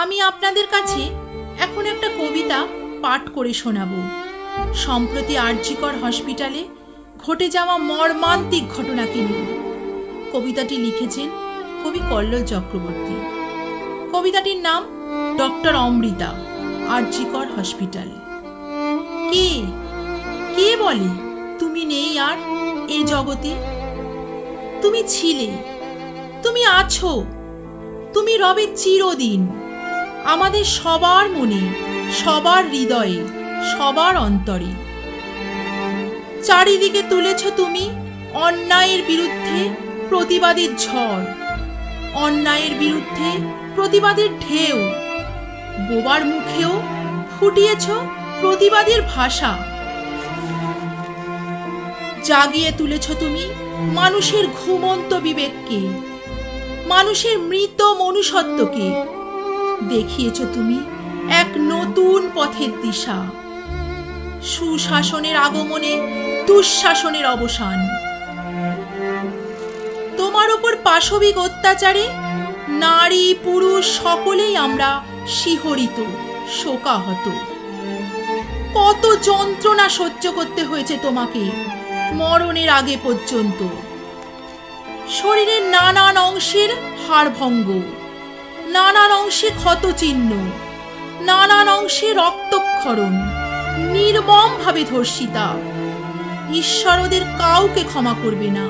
আমি আপনাদের কাছে এখন একটা কবিতা পাঠ করে শোনাবো। সম্প্রতি আরজিকর হসপিটালে ঘটে যাওয়া মর্মান্তিক ঘটনাকে নিয়ে। কবিতাটি লিখেছেন কবি কল্লোল চক্রবর্তী। কবিতাটির নাম ডক্টর অমৃতা, আরজিকর হসপিটাল। কে কে বলে তুমি নেই আর এ জগতে? তুমি ছিলে, তুমি আছো, তুমি রবে চিরদিন আমাদের সবার মনে, সবার হৃদয়ে, সবার অন্তরে। চারিদিকে তুলেছ তুমি অন্যায়ের বিরুদ্ধে প্রতিবাদের ঝড়, অন্যায়ের বিরুদ্ধে প্রতিবাদের ঢেউ। বোবার মুখেও ফুটিয়েছ প্রতিবাদের ভাষা। জাগিয়ে তুলেছ তুমি মানুষের ঘুমন্ত বিবেককে, মানুষের মৃত মনুষ্যত্বকে। দেখিয়েছ তুমি এক নতুন পথের দিশা। সুশাসনের আগমনে দুঃশাসনের অবসান। তোমার ওপর পাশবিক অত্যাচারে নারী পুরুষ সকলেই আমরা শিহরিত, শোকাহত। কত যন্ত্রণা সহ্য করতে হয়েছে তোমাকে মরণের আগে পর্যন্ত। শরীরের নানান অংশের হাড়ভঙ্গ, নানান অংশে ক্ষতচিহ্ন, নানান অংশে রক্তক্ষরণ, নির্মমভাবে ধর্ষিতা। ঈশ্বর ওদের কাউকে ক্ষমা করবে না।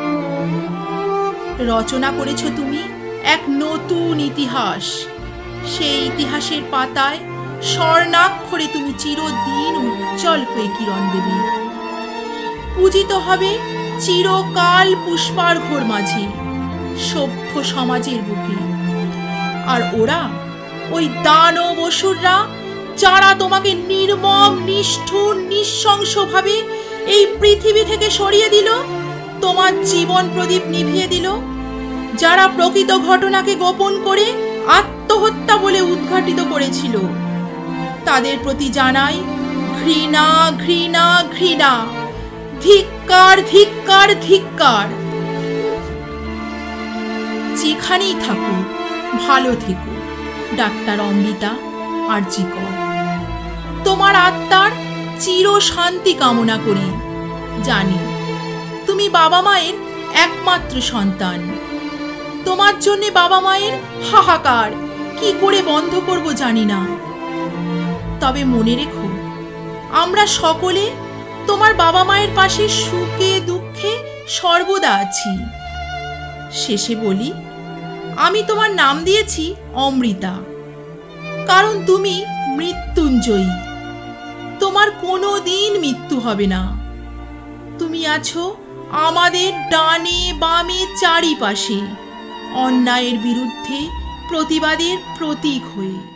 রচনা করেছ তুমি এক নতুন ইতিহাস। সেই ইতিহাসের পাতায় স্বর্ণাক্ষরে তুমি চিরদিন উজ্জ্বল হয়ে কিরণ দেবে। পূজিত হবে চিরকাল পুষ্পার্ঘ্যর মাঝে সভ্য সমাজের বুকে। আর ওরা, ওই দানব অসুররা, যারা তোমাকে নির্মম নিষ্ঠুর নৃশংসভাবে এই পৃথিবী থেকে সরিয়ে দিল, তোমার জীবন প্রদীপ নিভিয়ে দিল, যারা প্রকৃত ঘটনাকে গোপন করে আত্মহত্যা বলে উদ্ঘাটিত করেছিল, তাদের প্রতি জানাই ঘৃণা, ঘৃণা, ঘৃণা। ধিক্কার, ধিক্কার, ধিক্কার। যেখানেই থাকো ভালো থেকো ডাক্তার অমৃতা, আরজিকর। তোমার আত্মার চির শান্তি কামনা করি। জানি তুমি বাবা মায়ের একমাত্র সন্তান। তোমার জন্য বাবা মায়ের হাহাকার কি করে বন্ধ করব জানি না। তবে মনে রেখো, আমরা সকলে তোমার বাবা মায়ের পাশে সুখে দুঃখে সর্বদা আছি। শেষে বলি, আমি তোমার নাম দিয়েছি অমৃতা, কারণ তুমি মৃত্যুঞ্জয়ী। তোমার কোনো দিন মৃত্যু হবে না। তুমি আছো আমাদের ডানে বামে চারিপাশে, অন্যায়ের বিরুদ্ধে প্রতিবাদের প্রতীক হয়ে।